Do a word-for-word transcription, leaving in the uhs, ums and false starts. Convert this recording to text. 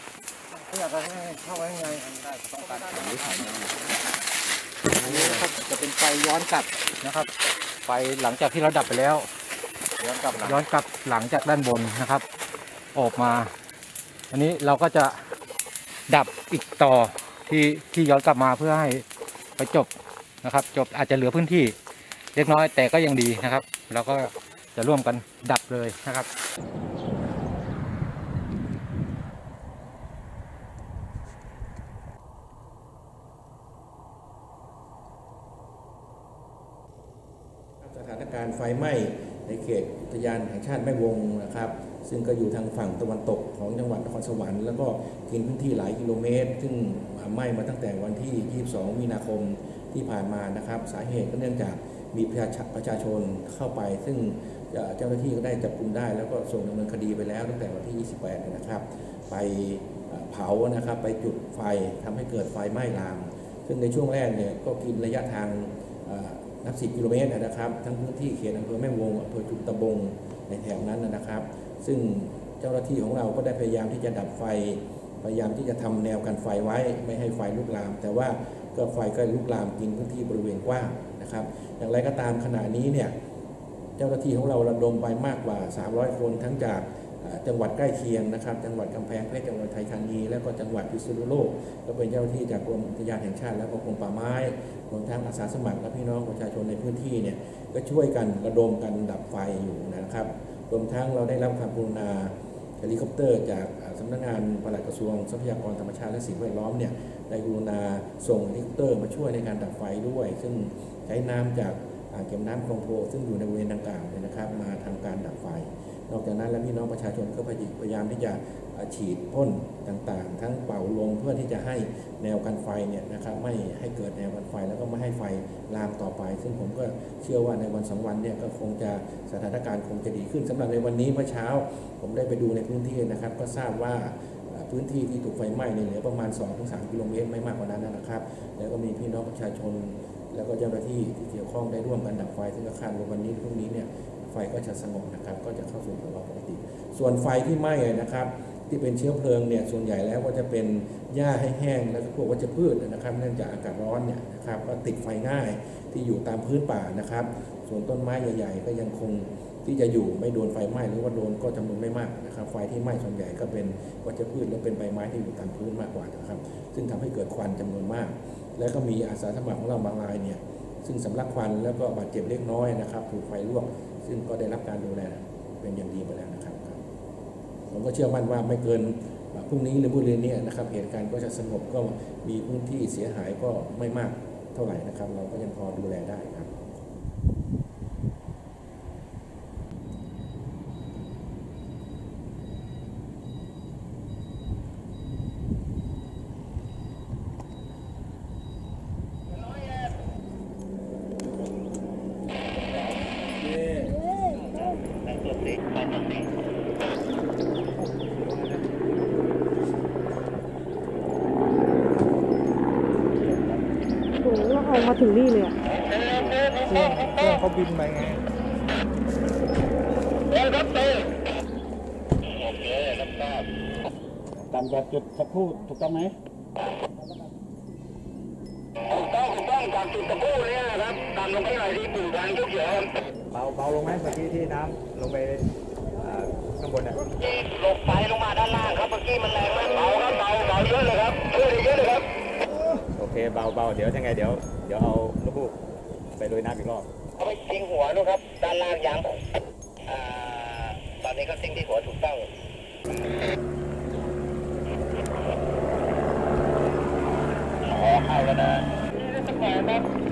อยากให้เข้าไว้ข้างในได้ต้องการอันนี้นะครับจะเป็นไฟย้อนกลับนะครับไฟหลังจากที่เราดับไปแล้วย้อนกลับย้อนกลับหลังจากด้านบนนะครับออกมาอันนี้เราก็จะดับอีกต่อที่ที่ย้อนกลับมาเพื่อให้ไปจบนะครับจบอาจจะเหลือพื้นที่เล็กน้อยแต่ก็ยังดีนะครับเราก็จะร่วมกันดับเลยนะครับสถานการณ์ไฟไหม้ในเขตอุทยานแห่งชาติแม่วงนะครับซึ่งก็อยู่ทางฝั่งตะวันตกของจังหวัดนครสวรรค์แล้วก็กินพื้นที่หลายกิโลเมตรซึ่งไหม้มาตั้งแต่วันที่ยี่สิบสองมีนาคมที่ผ่านมานะครับสาเหตุก็เนื่องจากมีประชาชนเข้าไปซึ่งเจ้าหน้าที่ก็ได้จับกุมได้แล้วก็ส่งดำเนินคดีไปแล้วตั้งแต่วันที่ยี่สิบแปดนะครับไปเผานะครับไปจุดไฟทำให้เกิดไฟไหม้ลามซึ่งในช่วงแรกเนี่ยก็กินระยะทางนับสิบกิโลเมตรนะครับทั้งพื้นที่เขตอำเภอแม่วงอำเภอจุกตะบงในแถบนั้นนะครับซึ่งเจ้าหน้าที่ของเราก็ได้พยายามที่จะดับไฟพยายามที่จะทำแนวกันไฟไว้ไม่ให้ไฟลุกลามแต่ว่าก็ไฟก็ลุกลามกินพื้นที่บริเวณกว้างนะครับอย่างไรก็ตามขณะนี้เนี่ยเจ้าหน้าที่ของเราระดมไปมากกว่าสามร้อยคนทั้งจากจังหวัดใกล้เคียงนะครับจังหวัดกำแพงเพชรจังหวัดไทยธานีและก็จังหวัดพิษณุโลกก็เป็นเจ้าหน้าที่จากกรมอุทยานแห่งชาติและก็กรมป่าไม้รวมทั้งอาสาสมัครและพี่น้องประชาชนในพื้นที่เนี่ยก็ช่วยกันระดมกันดับไฟอยู่นะครับรวมทั้งเราได้รับความกรุณาเฮลิคอปเตอร์จากสำนักงานปลัดกระทรวงทรัพยากรธรรมชาติและสิ่งแวดล้อมเนี่ยได้กรุณาส่งเฮลิคอปเตอร์มาช่วยในการดับไฟด้วยซึ่งใช้น้ำจากอ่างเก็บน้ำคลองโพซึ่งอยู่ในบริเวณดังกล่าวเนี่ยนะครับมาทำการดับไฟนอกจากนั้นแล้วพี่น้องประชาชนก็พยายามที่จะฉีดพ่นต่างๆทั้งเป่าลมเพื่อที่จะให้แนวกันไฟเนี่ยนะครับไม่ให้เกิดแนวกันไฟแล้วก็ไม่ให้ไฟลามต่อไปซึ่งผมก็เชื่อว่าในวันสองวันเนี่ยก็คงจะสถานการณ์คงจะดีขึ้นสำหรับในวันนี้เมื่อเช้าผมได้ไปดูในพื้นที่นะครับก็ทราบว่าพื้นที่ที่ถูกไฟไหม้เนี่ยเหลือประมาณ สองถึงสาม กิโลเมตรไม่มากกว่านั้นนะครับแล้วก็มีพี่น้องประชาชนแล้วก็เจ้าหน้าที่ที่เกี่ยวข้องได้ร่วมกันดับไฟซึ่งก็คาดว่าวันนี้พรุ่งนี้เนี่ยไฟก็จะสงบนะครับก็จะเข้าสู่ภาวะปกติส่วนไฟที่ไหม้นะครับที่เป็นเชื้อเพลิงเนี่ยส่วนใหญ่แล้วก็จะเป็นหญ้าให้แห้งแล้วก็พวกวัชพืชนะครับเนื่องจากอากาศร้อนเนี่ยนะครับก็ติดไฟง่ายที่อยู่ตามพื้นป่านะครับส่วนต้นไม้ใหญ่ๆก็ยังคงที่จะอยู่ไม่โดนไฟไหม้หรือว่าโดนก็จำนวนไม่มากนะครับไฟที่ไหม้ส่วนใหญ่ก็เป็นวัชพืชและเป็นใบไม้ที่อยู่ตามพื้นมากกว่านะครับซึ่งทำให้เกิดควันจำนวนมากแล้วก็มีอาสาสมัครของเราบางรายเนี่ยซึ่งสำลักควันแล้วก็บาดเจ็บเล็กน้อยนะครับถูกไฟลวกซึ่งก็ได้รับการดูแลเป็นอย่างดีไปแล้วนะครับผมก็เชื่อมั่นว่าไม่เกินพรุ่งนี้หรือพรุ่งนี้เนี่ยนะครับเหตุการณ์ก็จะสงบก็มีพื้นที่เสียหายก็ไม่มากเท่าไหร่นะครับเราก็ยังพอดูแลได้ครับเอามาถึงนี่เลยเครื่องเครื่องเขาบินไปไงเร็วครับเต้โอเคครับทราบตามแบบจุดตะพูถูกต้องไหมถูกต้องถูกต้องตามจุดตะพูเนี่ยนะครับตามลงไปหน่อยที่ปู่ทางเขียวเบาเบาลงไหมเมื่อกี้ที่น้ำลงไปข้างบนเนี่ยลงไปลงมาด้านล่างครับเมื่อกี้มันแรงไหมเบาครับเบาเบาเยอะเลยครับช่วยเยอะเลยครับโอเคเบาเบาเดี๋ยวยังไงเดี๋ยวเดี๋ยวเอาลูกไปโรยน้ำอีกรอบเอาไปทิ้งหัวนะครับด้านล่างยังอ่าตอนนี้ก็ทิ้งที่หัวถูกต้องขอเข้าแล้วนะนี่จะแผลไหม